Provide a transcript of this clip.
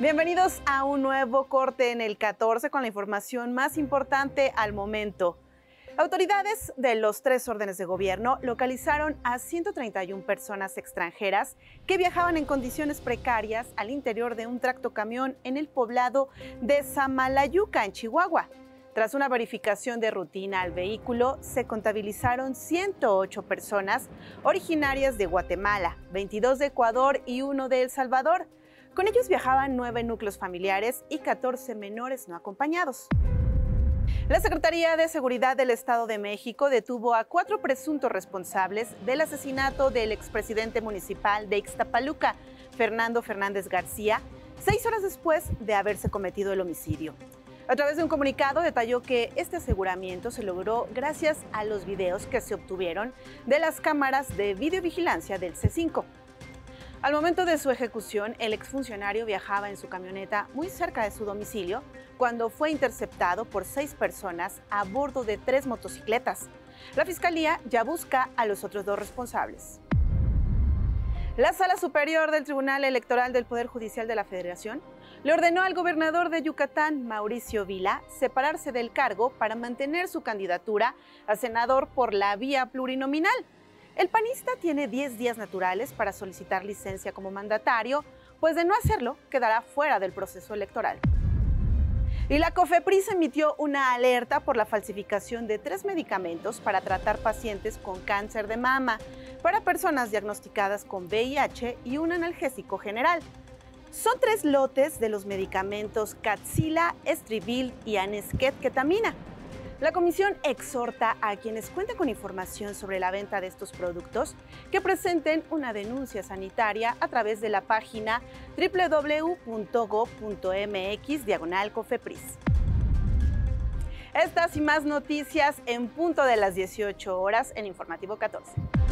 Bienvenidos a un nuevo corte en el 14 con la información más importante al momento. Autoridades de los 3 órdenes de gobierno localizaron a 131 personas extranjeras que viajaban en condiciones precarias al interior de un tractocamión en el poblado de Samalayuca, en Chihuahua. Tras una verificación de rutina al vehículo, se contabilizaron 108 personas originarias de Guatemala, 22 de Ecuador y 1 de El Salvador. Con ellos viajaban 9 núcleos familiares y 14 menores no acompañados. La Secretaría de Seguridad del Estado de México detuvo a 4 presuntos responsables del asesinato del expresidente municipal de Ixtapaluca, Fernando Fernández García, 6 horas después de haberse cometido el homicidio. A través de un comunicado detalló que este aseguramiento se logró gracias a los videos que se obtuvieron de las cámaras de videovigilancia del C5. Al momento de su ejecución, el exfuncionario viajaba en su camioneta muy cerca de su domicilio cuando fue interceptado por 6 personas a bordo de 3 motocicletas. La Fiscalía ya busca a los otros 2 responsables. La Sala Superior del Tribunal Electoral del Poder Judicial de la Federación le ordenó al gobernador de Yucatán, Mauricio Vila, separarse del cargo para mantener su candidatura a senador por la vía plurinominal. El panista tiene 10 días naturales para solicitar licencia como mandatario, pues de no hacerlo, quedará fuera del proceso electoral. Y la COFEPRIS emitió una alerta por la falsificación de 3 medicamentos para tratar pacientes con cáncer de mama, para personas diagnosticadas con VIH y un analgésico general. Son 3 lotes de los medicamentos Kadcyla, Estrivil y Anesquet-Ketamina. La comisión exhorta a quienes cuenten con información sobre la venta de estos productos que presenten una denuncia sanitaria a través de la página www.gov.mx/COFEPRIS. Estas y más noticias en punto de las 18 horas en Informativo 14.